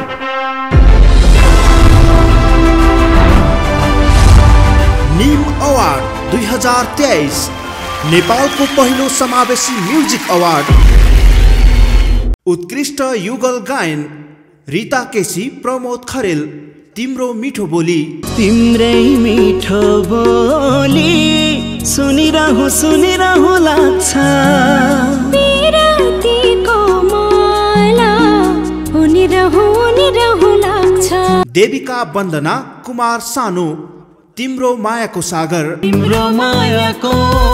निम अवार्ड 2023 नेपालको पहिलो समावेशी म्युजिक अवार्ड। उत्कृष्ट युगल गायन रीता केसी, प्रमोद खरेल। तिम्रो मिठो बोली, तिम्रै मिठो बोली सुनिरहु लाग्छ। बिरातीको माला उनिरहु लाग्छ। देविका वन्दना कुमार सानु, तिम्रो मायाको सागर। तिम्रो मायाको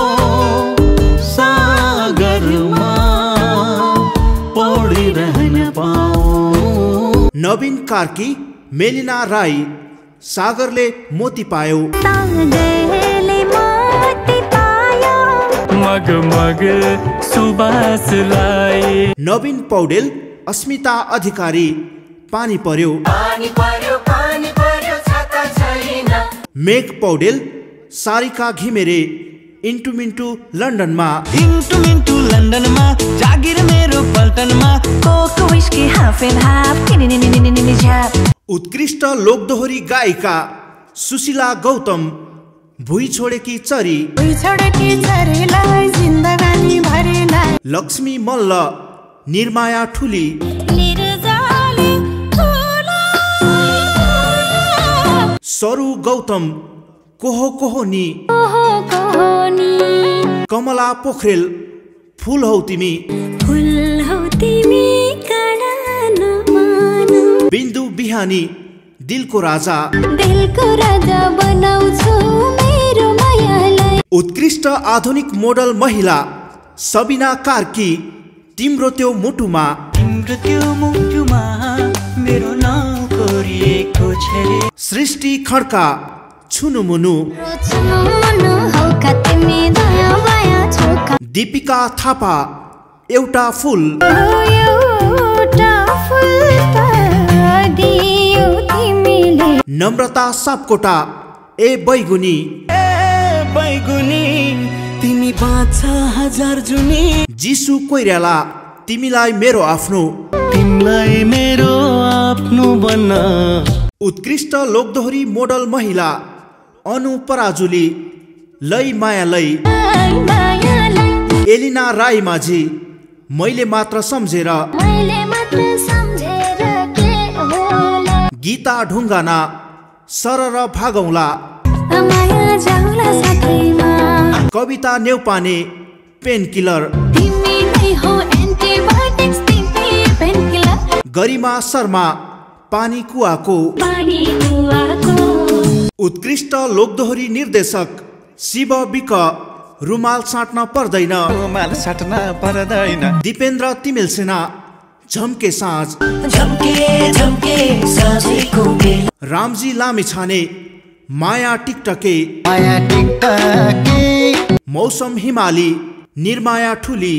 सागरमा पौडिरहन पाऊ। नवीन कार्की, मेलिना राई, सागरले मोती पायो। सागरले मोती पायो। मगमग सुबासलाई। नवीन पौडेल, अस्मिता अधिकारी, पानी पर्यो। मेघ पौडेल, सारिका घिमिरे, इन्टु मिन्टु लन्डनमा। इन्टु मिन्टु लन्डनमा, जागिर मेरो पल्टनमा। कोको विस्की हाफ एन्ड हाफ, निनिनिनिनिनि झ्याप। उत्कृष्ट लोकदोहोरी गायिका सुशीला गौतम, भुइँ छोडेकी चरी। लक्ष्मी मल्ल, निर्माया ठुली। सरु गौतम, कोहो कोहो नि। कमला पोखरेल, फुल हौ तिमी। बिन्दु बिहानी, दिलको राजा बनाउँछु मेरो मायालाई। उत्कृष्ट आधुनिक मोडल महिला सबिना कार्की, तिम्रो त्यो मुटुमा। मेरो नाम कोरिएको छ। सृष्टि खड्का, छुनु मुनु। दीपिका थापा, एउटा फुल। नम्रता सापकोटा, ए बैगुनी। तिमी 5,000 जुनी। जिसु कोइराला, तिमीलाई मेरो आफ्नो। तिमीलाई मेरो आफ्नो बन्न। उत्कृष्ट लोकदोहोरी मोडल महिला अनु पराजुली, लै माया लै। एलिना राई माझी, मैले मात्र सम्झेर। गीता ढुङ्गाना, सरर भागौला। Kavita Neupane, pain killer. गरिमा शर्मा, पानी कुवाको। उत्कृष्ट लोकदोहोरी निर्देशक शिव बिक, रुमाल साट्न पर्दैन। दिपेन्द्र तिमेलसेना, झम्के साँझ। रामजी लामिछाने, माया टिकटके। मौसम हिमाली, निर्माया ठुली।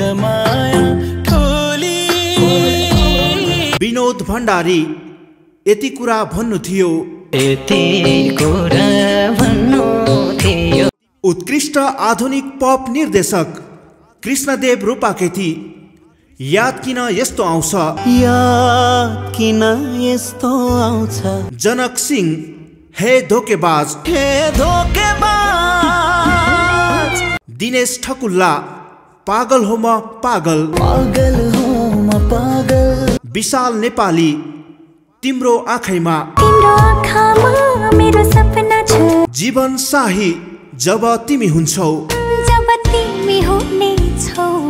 विनोद भण्डारी, यति कुरा भन्नु थियो। उत्कृष्ट आधुनिक पप निर्देशक कृष्णदेव रूपाकेती, याद किन यस्तो आउँछ। जनक सिंह, हे धोकेबाज। दिनेश ठकुल्ला, पागल हो म पागल। विशाल नेपाली, तिम्रो आँखैमा। मेरो सपना छ। जीवन शाही, जब तिमी हुन्छौ। जब तिमी हुनेछौ।